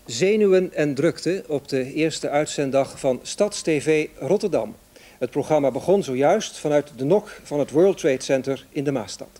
Zenuwen en drukte op de eerste uitzenddag van StadsTV Rotterdam. Het programma begon zojuist vanuit de NOC van het World Trade Center in de Maasstad.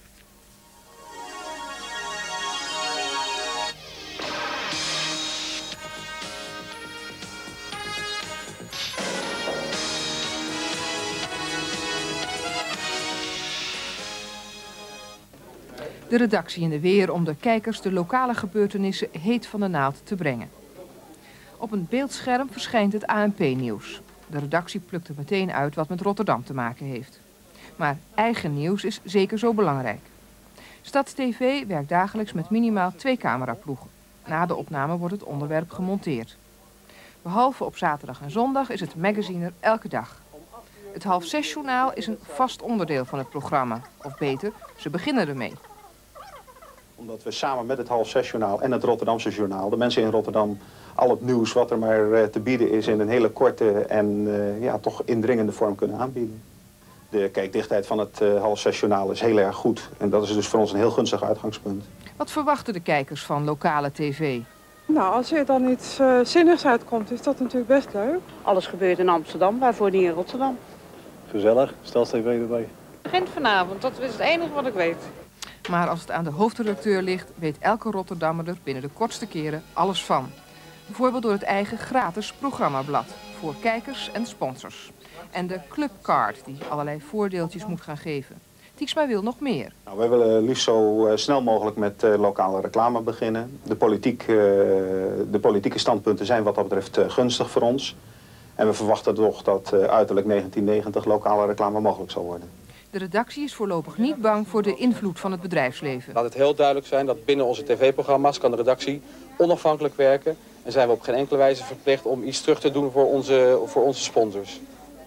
De redactie in de weer om de kijkers de lokale gebeurtenissen heet van de naald te brengen. Op een beeldscherm verschijnt het ANP-nieuws. De redactie plukt er meteen uit wat met Rotterdam te maken heeft. Maar eigen nieuws is zeker zo belangrijk. StadsTV werkt dagelijks met minimaal 2 cameraploegen. Na de opname wordt het onderwerp gemonteerd. Behalve op zaterdag en zondag is het magazine er elke dag. Het 5:30-journaal is een vast onderdeel van het programma. Of beter, ze beginnen ermee. Omdat we samen met het 5:30-journaal en het Rotterdamse journaal... de mensen in Rotterdam al het nieuws wat er maar te bieden is... in een hele korte en toch indringende vorm kunnen aanbieden. De kijkdichtheid van het 5:30-journaal is heel erg goed. En dat is dus voor ons een heel gunstig uitgangspunt. Wat verwachten de kijkers van lokale tv? Nou, als er dan iets zinnigs uitkomt, is dat natuurlijk best leuk. Alles gebeurt in Amsterdam, waarvoor niet in Rotterdam. Gezellig, StadsTV erbij. Begint vanavond, dat is het enige wat ik weet. Maar als het aan de hoofdredacteur ligt, weet elke Rotterdammer er binnen de kortste keren alles van. Bijvoorbeeld door het eigen gratis programmablad voor kijkers en sponsors. En de clubcard die allerlei voordeeltjes moet gaan geven. Tieksma wil nog meer. Nou, wij willen liefst zo snel mogelijk met lokale reclame beginnen. De politieke standpunten zijn wat dat betreft gunstig voor ons. En we verwachten toch dat uiterlijk 1990 lokale reclame mogelijk zal worden. De redactie is voorlopig niet bang voor de invloed van het bedrijfsleven. Laat het heel duidelijk zijn dat binnen onze tv-programma's kan de redactie onafhankelijk werken. En zijn we op geen enkele wijze verplicht om iets terug te doen voor onze sponsors.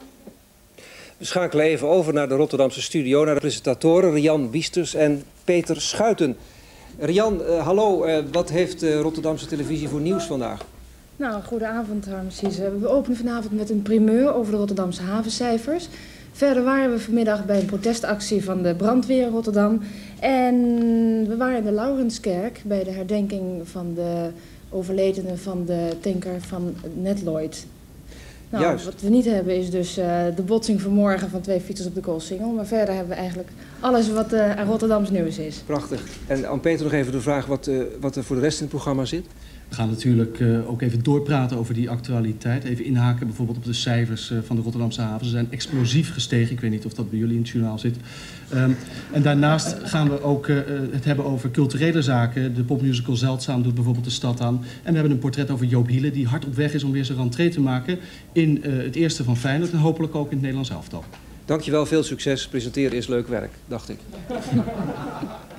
We schakelen even over naar de Rotterdamse studio, naar de presentatoren Rian Biesters en Peter Schuiten. Rian, hallo, wat heeft de Rotterdamse televisie voor nieuws vandaag? Nou, goedenavond Harmsies. We openen vanavond met een primeur over de Rotterdamse havencijfers. Verder waren we vanmiddag bij een protestactie van de brandweer in Rotterdam. En we waren in de Laurenskerk bij de herdenking van de overledene van de tanker van Netloyd. Nou, juist. Wat we niet hebben is dus de botsing vanmorgen van 2 fietsers op de Koolsingel. Maar verder hebben we eigenlijk alles wat aan Rotterdams nieuws is. Prachtig. En aan Peter nog even de vraag wat er voor de rest in het programma zit. We gaan natuurlijk ook even doorpraten over die actualiteit. Even inhaken bijvoorbeeld op de cijfers van de Rotterdamse haven. Ze zijn explosief gestegen. Ik weet niet of dat bij jullie in het journaal zit. En daarnaast gaan we ook het hebben over culturele zaken. De popmusical Zeldzaam doet bijvoorbeeld de stad aan. En we hebben een portret over Joop Hiele die hard op weg is om weer zijn rentree te maken in het eerste van Feyenoord en hopelijk ook in het Nederlands elftal. Dankjewel, veel succes. Presenteren is leuk werk, dacht ik.